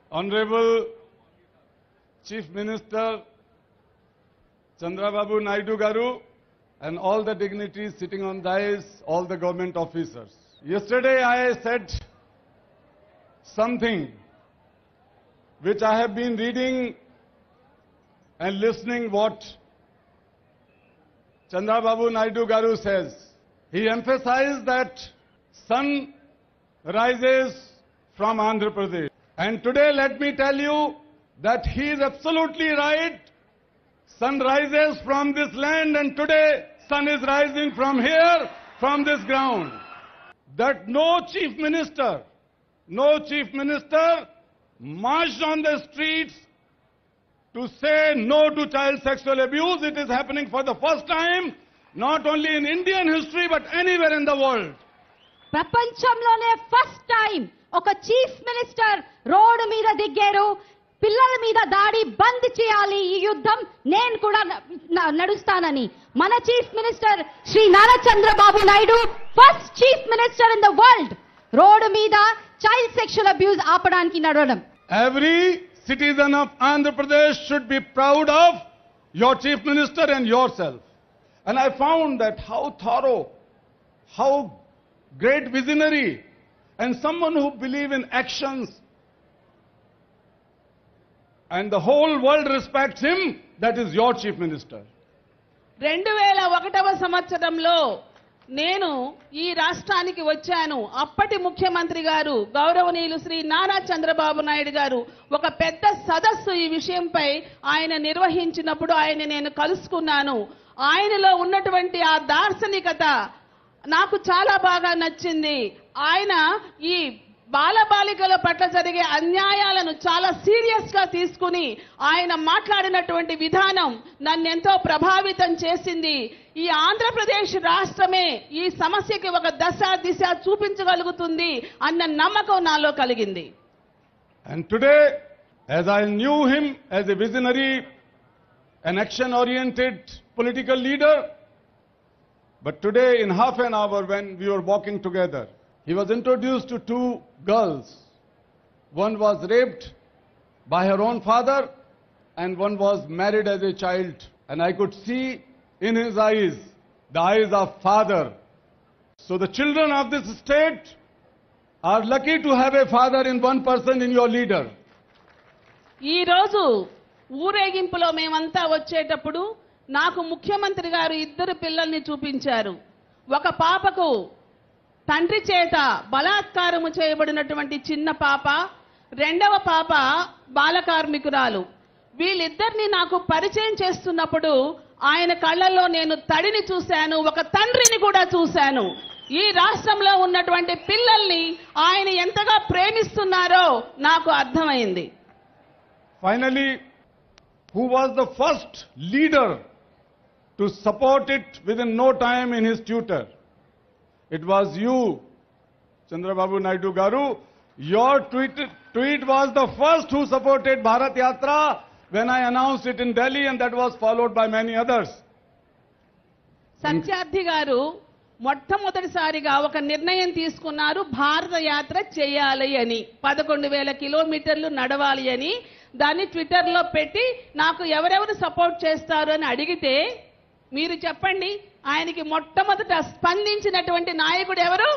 Honorable Chief Minister Chandrababu Naidu Garu and all the dignitaries sitting on dais, all the government officers. Yesterday I said something which I have been reading and listening what Chandrababu Naidu Garu says. He emphasized that sun rises from Andhra Pradesh. And today let me tell you that he is absolutely right. Sun rises from this land and today sun is rising from here, from this ground. That no chief minister marched on the streets to say no to child sexual abuse. It is happening for the first time, not only in Indian history but anywhere in the world. ప్రపంచంలోనే first time ఒక chief minister road మీద దిగారు. పిల్లల మీద దాడి బంద్ చేయాలి, ఈ యుద్ధం నేను కూడా నడుస్తానని మన chief minister Shri Nara Chandrababu Naidu first chief minister in the world road మీద చైల్డ్ సెక్షువల్ అబ్యూస్ ఆపడానికి నడవడం. Every citizen of Andhra Pradesh should be proud of your chief minister and yourself. And I found that how thorough, how great visionary, and someone who believes in actions, and the whole world respects him, that is your chief minister. 2001వ సంవత్సరంలో నేను ఈ రాష్ట్రానికి వచ్చాను. అప్పటి ముఖ్యమంత్రి గారు గౌరవనీయులు శ్రీ నారా చంద్రబాబు నాయుడు గారు ఒక పెద్ద సదస్సు ఈ విషయంపై ఆయన నిర్వహించినప్పుడు ఆయన నేను కలుసుకున్నాను. ఆయనలో ఉన్నటువంటి ఆ దార్శనికత నాకు చాలా బాగా నచ్చింది. ఆయన ఈ బాలబాలికల పట్ల జరిగే అన్యాయాలను చాలా సీరియస్ గా తీసుకుని ఆయన మాట్లాడినటువంటి విధానం నన్నెంతో ప్రభావితం చేసింది. ఈ ఆంధ్రప్రదేశ్ రాష్ట్రమే ఈ సమస్యకి ఒక దశ దిశ చూపించగలుగుతుంది అన్న నమ్మకం నాలో కలిగింది. And today, as I knew him as a visionary, an action-oriented political leader, but today in half an hour when we were walking together, he was introduced to two girls. One was raped by her own father and one was married as a child. And I could see in his eyes, the eyes of father. So the children of this state are lucky to have a father in one person in your leader. ఈ రోజు ఊరేగింపులో మేమంతా వచ్చేటప్పుడు నాకు ముఖ్యమంత్రి గారు ఇద్దరు పిల్లల్ని చూపించారు. ఒక పాపకు తండ్రి చేత బలాత్కారము చేయబడినటువంటి చిన్న పాప, రెండవ పాప బాలకార్మికురాలు. వీళ్ళిద్దరిని నాకు పరిచయం చేస్తున్నప్పుడు ఆయన కళ్ళల్లో నేను తడిని చూశాను, ఒక తండ్రిని కూడా చూశాను. ఈ రాష్ట్రంలో ఉన్నటువంటి పిల్లల్ని ఆయన ఎంతగా ప్రేమిస్తున్నారో నాకు అర్థమైంది. Finally, who was the first leader to support it within no time in his tutor? It was you, Chandrababu Naidu Garu. Your tweet was the first who supported Bharat Yatra when I announced it in Delhi, and that was followed by many others. Satyarthi గారు మొట్టమొదటిసారిగా ఒక నిర్ణయం తీసుకున్నారు, భారత యాత్ర చేయాలి అని, 11,000 కిలోమీటర్లు నడవాలి అని. దాన్ని ట్విట్టర్లో పెట్టి నాకు ఎవరెవరు సపోర్ట్ చేస్తారు అని అడిగితే మీరు చెప్పండి, ఆయనకి మొట్టమొదట స్పందించినటువంటి నాయకుడు ఎవరు?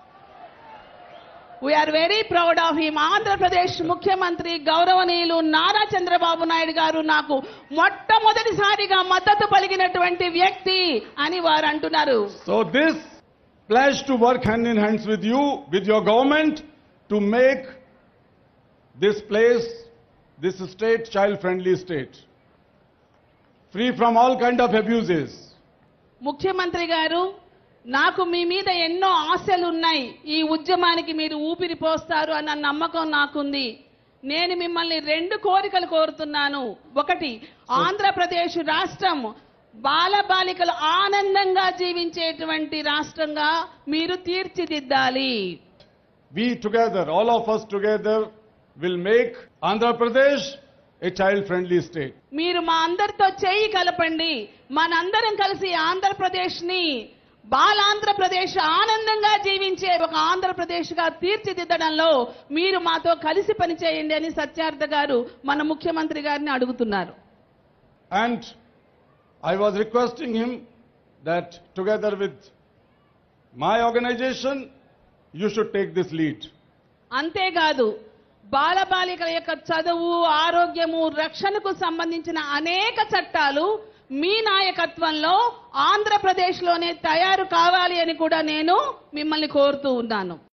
We are very proud of him. Andhra Pradesh ముఖ్యమంత్రి గౌరవనీయులు నారా చంద్రబాబు నాయుడు గారు నాకు మొట్టమొదటిసారిగా మద్దతు పలికినటువంటి వ్యక్తి అని వారు అంటున్నారు. So this pledge to work hand in hands with you, with your government, to make this place, this state, child-friendly state, free from all kind of abuses. ముఖ్యమంత్రి గారు, నాకు మీ మీద ఎన్నో ఆశలు ఉన్నాయి. ఈ ఉద్యమానికి మీరు ఊపిరి పోస్తారు అన్న నమ్మకం నాకుంది. నేను మిమ్మల్ని 2 కోరికలు కోరుతున్నాను. ఒకటి, ఆంధ్రప్రదేశ్ రాష్ట్రం బాలబాలికలు ఆనందంగా జీవించేటువంటి రాష్ట్రంగా మీరు తీర్చిదిద్దాలి. We together, all of us together, will make Andhra Pradesh a child-friendly state. మీరు మా అందరితో చేయి కలపండి. మనందరం కలిసి ఆంధ్రప్రదేశ్ ని బాలాంధ్రప్రదేశ్ ఆనందంగా జీవించే ఒక ఆంధ్రప్రదేశ్గా తీర్చిదిద్దడంలో మీరు మాతో కలిసి పనిచేయండి అని సత్యార్థ గారు మన ముఖ్యమంత్రి గారిని అడుగుతున్నారు. And I was requesting him that together with my organization, you should take this lead. అంతేకాదు బాలబాలికల యొక్క చదువు, ఆరోగ్యము, రక్షణకు సంబంధించిన అనేక చట్టాలు మీ నాయకత్వంలో ఆంధ్రప్రదేశ్లోనే తయారు కావాలి అని కూడా నేను మిమ్మల్ని కోరుతూ ఉన్నాను.